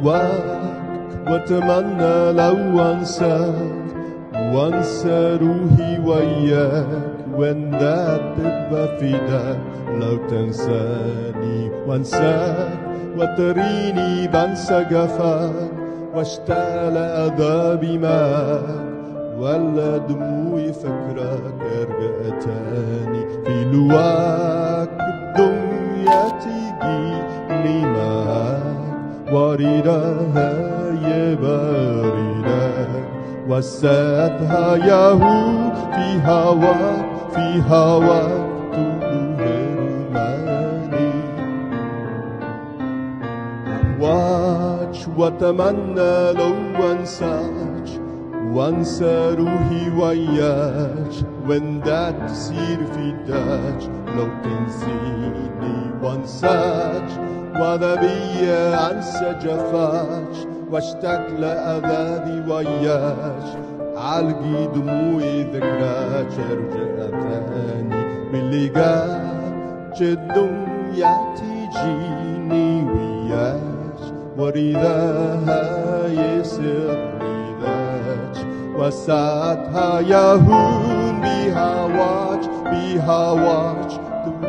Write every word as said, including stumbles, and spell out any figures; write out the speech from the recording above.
واتمنى لو انساك وانسى روحي وياك وندبب فداك لو تنساني وانساك وتريني بنسى جفاك واشتاق لعذابي معاك ولا دموعي فكرك ارجع تاني في لواك الدنيا تجيني معاك وردها يبردك وسادها يهو في هواك في هواك تهرماني واج واتمنى لو انساك وانسى روحي وياك وندات تصير في داك لو تنسيني وانساك واذا بيا انسى جفاك واشتاق لعذابي وياك علقي دموعي ذكراك ارجع ثاني بلقاك الدنيا تجيني وياك ورضاها يصير رضاك وساعتها يهون بهواك بهواك